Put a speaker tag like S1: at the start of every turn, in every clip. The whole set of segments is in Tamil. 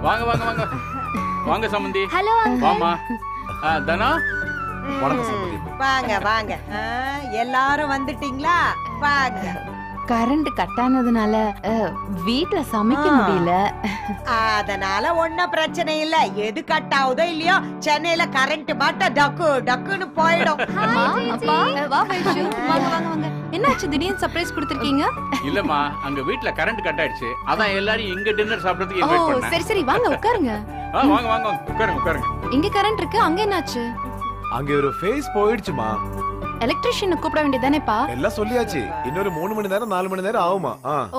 S1: வாங்க வாங்க வாங்க வாங்க சம்பந்தி.
S2: ஹலோ
S1: வாமா. தனா
S3: வணக்கம் சம்பந்தி.
S4: வாங்க வாங்க. எல்லாரும் வந்துட்டீங்களா? வாங்க.
S5: கரண்ட் கட் ஆனதுனால வீட்ல சமைக்க முடியல.
S4: அதனால ஒண்ணும் பிரச்சனை இல்ல. எது கட் ஆகுதோ இல்லையோ சென்னையில கரண்ட் மாட்ட டக்கு டக்குன்னு போயிடும்.
S2: அப்பா வா வைஷு வாங்க வாங்க வாங்க. என்னாச்சு திடீர்னு சர்ப்ரைஸ் கொடுத்திருக்கீங்க?
S1: இல்லம்மா, அங்க வீட்ல கரண்ட் கட் ஆயிடுச்சு. அதான் எல்லாரும் இங்க டின்னர் சாப்பிடுறதுக்கு
S2: ஓ
S1: இன்வைட் பண்ணேன்.
S2: சரி சரி வாங்க உட்காருங்க.
S1: வாங்க வாங்க உட்காருங்க உட்காருங்க.
S2: இங்க கரண்ட் இருக்கு, அங்க என்னாச்சு?
S3: அங்க ஒரு ஃபேஸ் போயிடுச்சுமா.
S2: எலக்ட்ரிஷியனை கூப்பிட வேண்டியதானேப்பா?
S3: எல்லாம் சொல்லியாச்சு. இன்னொரு 3 மணி நேரம் 4 மணி நேரம் ஆகுமா?
S2: ஓ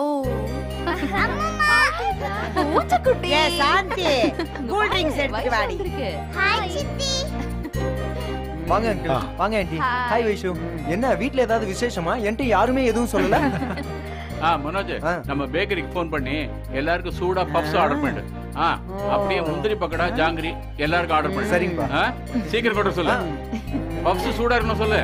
S2: பூச்சக்குட்டி.
S4: ஏ சாந்தி, கூல் ட்ரிங்க்ஸ் எடுத்து வாடி.
S2: ஹாய் சித்தி.
S6: வாங்க அங்கிள். வாங்க ஆண்டி. ஹாய் வைஷு. என்ன வீட்ல ஏதாவது விசேஷமா? என்கிட்ட யாருமே எதுவும் சொல்லல.
S1: மனோஜ், நம்ம பேக்கரிக்கு போன் பண்ணி எல்லாருக்கும் சூடா பப்ஸ் ஆர்டர் பண்ணிடு. அப்படியே முந்திரி பக்கடா ஜாங்கிரி எல்லாருக்கும் ஆர்டர் பண்ணு.
S6: சரிங்கப்பா.
S1: சீக்கிரம் கொண்டு சொல்லு. பப்ஸ் சூடா இருக்கணும் சொல்லு.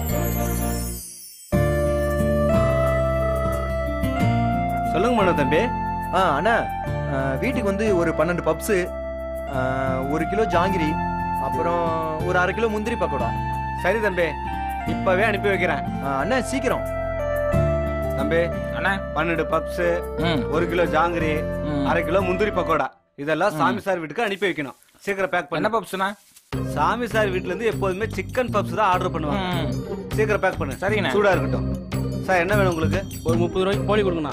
S6: சொல்லுங்க மனோ தம்பி. அண்ணா வீட்டுக்கு வந்து ஒரு 12 பப்ஸ், 1 கிலோ ஜாங்கிரி, அப்புறம் ஒரு 1/2 கிலோ முந்திரி பக்கோடா.
S7: சரி தம்பி, இப்பவே அனுப்பி வைக்கிறேன்.
S6: அண்ணா சீக்கிரம்.
S7: தம்பி அண்ணா 12 பப்ஸ், 1 கிலோ ஜாங்கிரி, 1/2 கிலோ முந்திரி பக்கோடா இதெல்லாம் சாமி சார் வீட்டுக்கு அனுப்பி வைக்கணும். சீக்கிரம் பேக் பண்ணு.
S8: என்ன பப்ஸ்னா?
S7: சாமி சார் வீட்ல இருந்து எப்போதுமே சிக்கன் பப்ஸ் தான் ஆர்டர் பண்ணுவாங்க. சீக்கிரம் பேக் பண்ணு.
S8: சரிண்ணா.
S7: சூடா இருக்கட்டும். சார் என்ன வேணும் உங்களுக்கு?
S8: ஒரு 30 ரூபாய்க்கு போலி கொடுங்கண்ணா.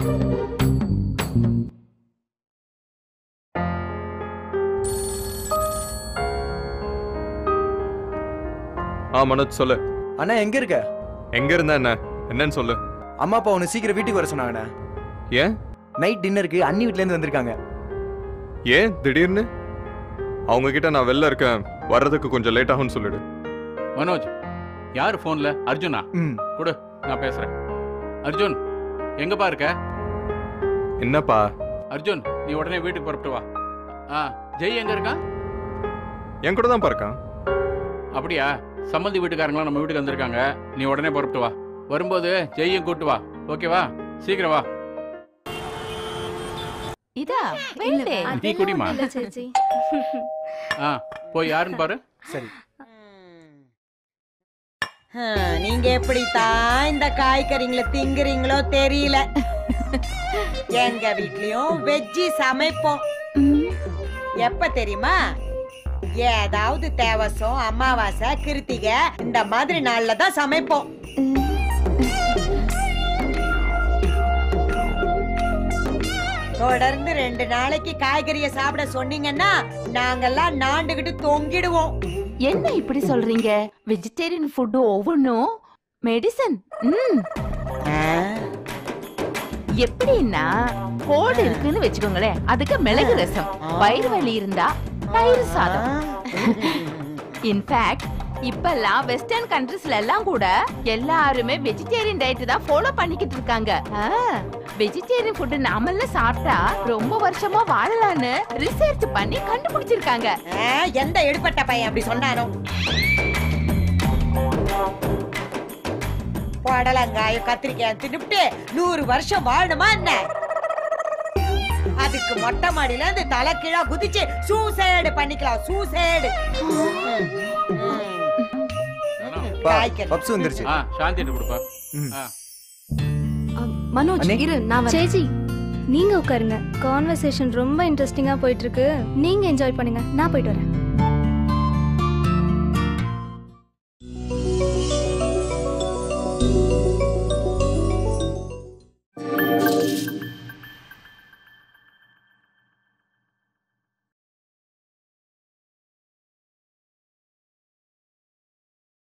S9: மனோஜ் சொல்லு.
S6: அண்ணா எங்க இருக்க?
S9: எங்க இருந்தா என்ன? என்னன்னு சொல்லு.
S6: அம்மா அப்பா உன்னை சீக்கிரம் வீட்டுக்கு வர சொன்னாங்கண்ணா.
S9: ஏன்?
S6: நைட் டின்னருக்கு அண்ணி வீட்ல இருந்து வந்திருக்காங்க.
S9: ஏன் திடீர்னு? அவங்க கிட்ட நான் வெளில இருக்கேன், வர்றதுக்கு கொஞ்சம் லேட் ஆகும்னு சொல்லிடு.
S1: மனோஜ், யாரு போன்ல? அர்ஜுனா? கொடு, நான் பேசுறேன். அர்ஜுன், எங்கப்பா இருக்க?
S9: என்னப்பா?
S1: அர்ஜுன், நீ உடனே வீட்டுக்கு புறப்பட்டு வா. ஜெய் எங்க இருக்கான்?
S9: என் கூட தான் இருக்கான்.
S1: அப்படியா? சம்மந்தி வீட்டுக்காரங்களாம் நம்ம வீட்டுக்கு வந்திருக்காங்க. நீ உடனே புறப்பட்டு வா. வரும்போது ஜெய்யும் கூட்டு வா. ஓகேவா? சீக்கிரம் வா.
S5: இதா வேண்டே.
S1: டீ குடிமா. போய் யாருன்னு பாரு.
S6: சரி.
S4: நீங்க எப்படித்தான் இந்த காய்கறிங்களை திங்குறீங்களோ தெரியல. எங்க வீட்லயும் வெஜ்ஜி சமைப்போம். எப்ப தெரியுமா? ஏதாவது தேவசம், அமாவாசை, கிருத்திகை இந்த மாதிரி நாள்ல தான் சமைப்போம். தொடர்ந்து 2 நாளைக்கு காய்கறியை சாப்பிட சொன்னீங்கன்னா நாங்கெல்லாம் நாண்டுகிட்டு தொங்கிடுவோம்.
S5: என்ன இப்படி சொல்றீங்க? வெஜிடேரியன் ஃபுட் ஒவ்வொன்னும் மெடிசன். எப்படின்னா கோல்டு இருக்குன்னு வச்சுக்கோங்களேன், அதுக்கு மிளகு ரசம். வயிறு வலி இருந்தா தயிர் சாதம். இன்ஃபேக்ட் இப்பெல்லாம் வெஸ்டர்ன் கண்ட்ரீஸ்ல எல்லாம் கூட எல்லாருமே வெஜிடேரியன் டயட் தான் ஃபாலோ பண்ணிக்கிட்டு இருக்காங்க. வெஜிடேரியன் ஃபுட் நாமெல்லாம் சாப்பிட்டா ரொம்ப வருஷமா வாழலாம்னு ரிசர்ச் பண்ணி கண்டுபிடிச்சிருக்காங்க.
S4: எந்த எடுப்பட்ட பையன் அப்படி சொன்னானோ? புடலங்காயம் கத்திரிக்காய் தின்னுட்டு 100 வருஷம் வாழணுமா என்ன? அதுக்கு மொட்டை மாடியில இருந்து தலை கீழா குதிச்சு சூசைடு பண்ணிக்கலாம். சூசைடு.
S6: பப்ஸ் வந்துருச்சு.
S1: சாந்தி கொடுப்பா.
S2: மனோஜ் இரு, நான்
S10: சேச்சி நீங்க உட்காருங்க. கான்வர்சேஷன் ரொம்ப இன்ட்ரெஸ்டிங்கா போயிட்டு இருக்கு. நீங்க என்ஜாய் பண்ணுங்க, நான் போயிட்டு வரேன்.